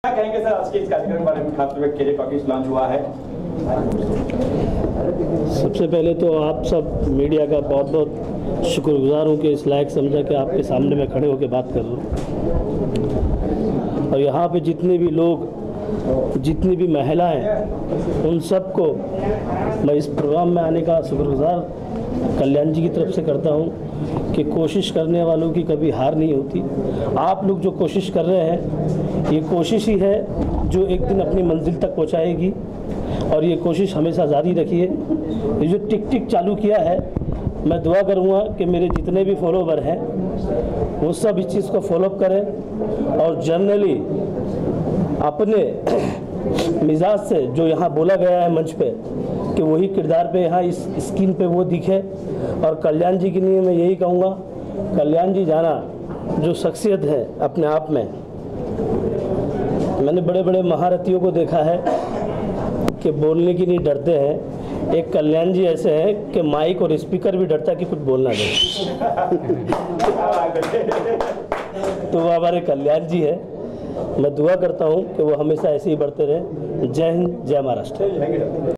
क्या कहेंगे सर आज के इस कार्यक्रम के बारे में, खासतौर पर केजे टॉकीज लॉन्च हुआ है? सबसे पहले तो आप सब मीडिया का बहुत बहुत शुक्रगुजार हूँ कि इस लायक समझा कि आपके सामने मैं खड़े होकर बात कर रहा हूँ। और यहाँ पे जितने भी लोग, जितनी भी महिलाएं, उन सबको मैं इस प्रोग्राम में आने का शुक्रगुजार कल्याण जी की तरफ से करता हूँ कि कोशिश करने वालों की कभी हार नहीं होती। आप लोग जो कोशिश कर रहे हैं, ये कोशिश ही है जो एक दिन अपनी मंजिल तक पहुँचाएगी, और ये कोशिश हमेशा जारी रखिए। ये जो टिक टिक चालू किया है, मैं दुआ करूँगा कि मेरे जितने भी फॉलोवर हैं वो सब इस चीज़ को फॉलोअप करें और जनरली अपने मिजाज से जो यहाँ बोला गया है मंच पे कि वही किरदार पे यहाँ इस स्क्रीन पे वो दिखे। और कल्याण जी के लिए मैं यही कहूँगा, कल्याण जी जाना जो शख्सियत है अपने आप में, मैंने बड़े बड़े महारथियों को देखा है कि बोलने की नहीं डरते हैं। एक कल्याण जी ऐसे हैं कि माइक और स्पीकर भी डरता कि कुछ बोलना दे। तो वो हमारे कल्याण जी है। मैं दुआ करता हूँ कि वो हमेशा ऐसे ही बढ़ते रहें। जय हिंद, जय महाराष्ट्र।